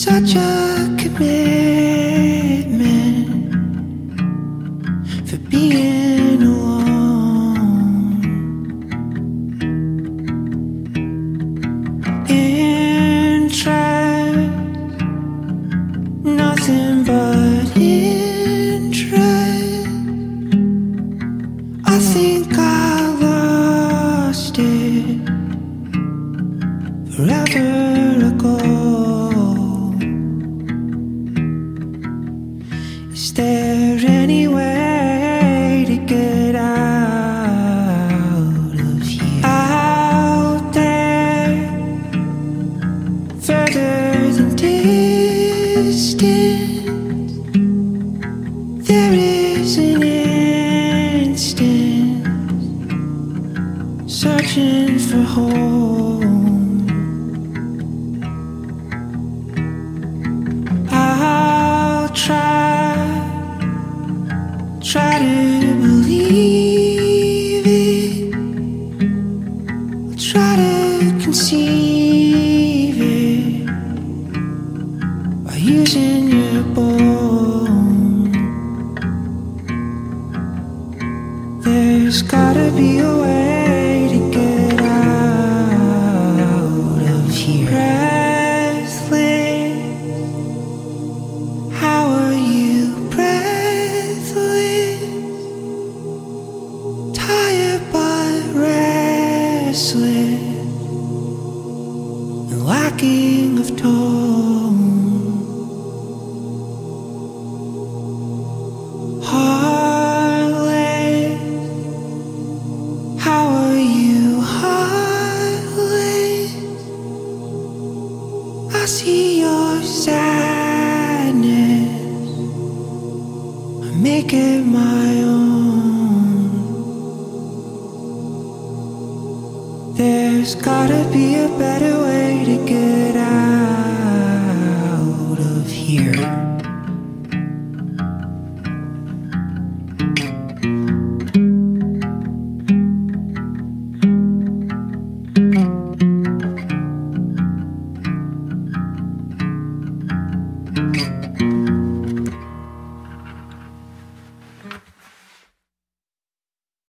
such a commitment for being alone. Interest, nothing but interest. I think I lost it forever ago. Is there any way to get out of here? Out there, further than distance, there is an instant searching for home. I'll try to believe it. I'll try to conceive it by using your bone. There's gotta be a way to get out of here. Breathless, how are you breathless? Tired but restless and lacking of tone. Heartless, how are you heartless? I see your sadness, I make it my own. There's gotta be a better